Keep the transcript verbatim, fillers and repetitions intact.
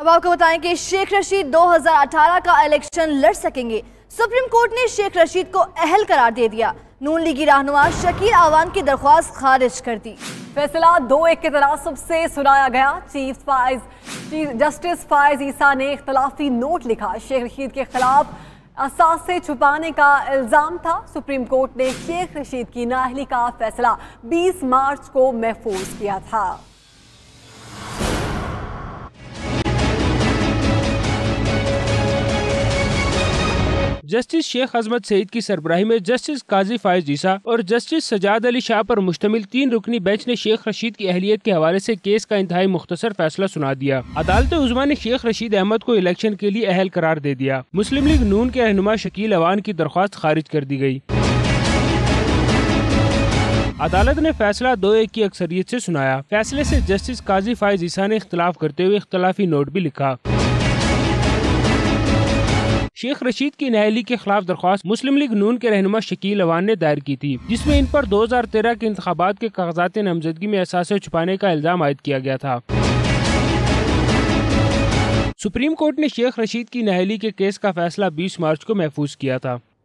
اب آپ کو بتائیں کہ شیخ رشید دو ہزار اٹھارہ کا الیکشن لڑ سکیں گے۔ سپریم کورٹ نے شیخ رشید کو اہل قرار دے دیا۔ نون لیگی رہنما شکیل آوان کی درخواست خارج کر دی۔ فیصلہ دو ایک کے تناسب سے سنایا گیا۔ چیف فائز جسٹس فائز عیسیٰ نے اختلافی نوٹ لکھا۔ شیخ رشید کے خلاف اثاثے چھپانے کا الزام تھا۔ سپریم کورٹ نے شیخ رشید کی نااہلی کا فیصلہ بیس مارچ کو محفوظ کیا تھا۔ جسٹس شیخ عظمت سعید کی سربراہی میں جسٹس قاضی فائز عیسیٰ اور جسٹس سجاد علی شاہ پر مشتمل تین رکنی بینچ نے شیخ رشید کی اہلیت کے حوالے سے کیس کا انتہائی مختصر فیصلہ سنا دیا۔ عدالت عظمیٰ نے شیخ رشید احمد کو الیکشن کے لیے اہل قرار دے دیا۔ مسلم لیگ نون کے رہنما شکیل آوان کی درخواست خارج کر دی گئی۔ عدالت نے فیصلہ دو ایک کی اکثریت سے سنایا۔ فیصلے سے جسٹس قاضی فائز عیسیٰ نے اختلاف کرتے ہوئے اختلافی نوٹ بھی لکھا۔ شیخ رشید کی نااہلی کے خلاف درخواست مسلم لیگ نون کے رہنما شکیل آوان نے دائر کی تھی، جس میں ان پر دو ہزار تیرہ کے انتخابات کے کاغذات نامزدگی میں اثاثے چھپانے کا الزام عائد کیا گیا تھا۔ سپریم کورٹ نے شیخ رشید کی نااہلی کے کیس کا فیصلہ بیس مارچ کو محفوظ کیا تھا۔